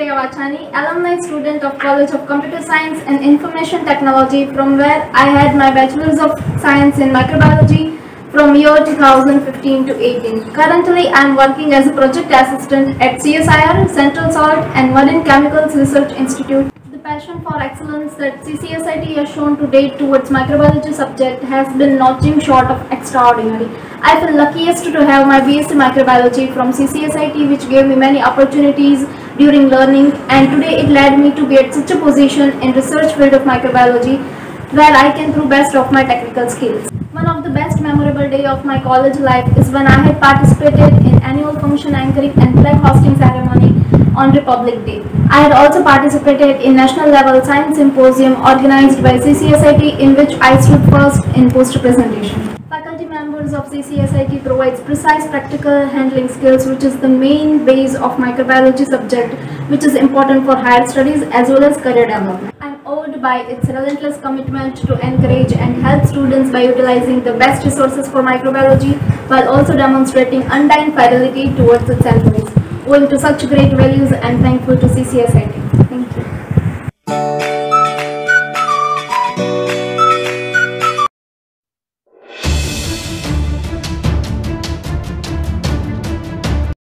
Priya Vachani, alumni student of College of Computer Science and Information Technology, from where I had my Bachelor's of Science in Microbiology from year 2015 to 18. Currently, I am working as a project assistant at CSIR, Central Salt and Marine Chemicals Research Institute. The passion for excellence that CCSIT has shown to date towards microbiology subject has been nothing short of extraordinary. I feel luckiest to have my BSc Microbiology from CCSIT, which gave me many opportunities during learning, and today it led me to be at such a position in research field of microbiology where I can prove best of my technical skills. One of the best memorable day of my college life is when I had participated in annual function anchoring and flag hosting ceremony on Republic Day. I had also participated in national level science symposium organized by CCSIT, in which I stood first in poster presentation. Faculty members of CCSIT provides precise practical handling skills, which is the main base of microbiology subject, which is important for higher studies as well as career development. I am awed by its relentless commitment to encourage and help students by utilizing the best resources for microbiology while also demonstrating undying fidelity towards its employees. Owing to such great values, I am thankful to CCSIT.